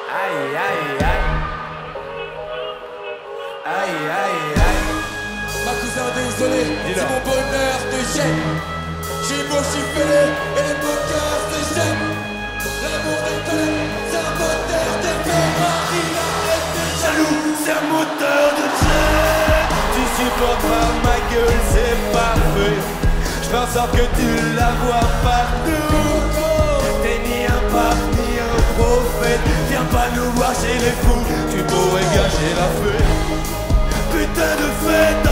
Aïe, aïe, aïe. Aïe, aïe, aïe. Ma cousin désolé, si mon bonheur te gêne. J'ai beau chiffrer et les beaux cœurs se gênent. L'amour des collègues, c'est un moteur de Ferrari. Arrête de Jaloux, c'est un moteur de jet. Tu supportes pas ma gueule, c'est parfait. Je fais en sorte que tu la vois partout. T'es ni un pape, ni un prophète. Viens pas nous voir chez les fous, tu pourrais gâcher la fête. Putain de fête.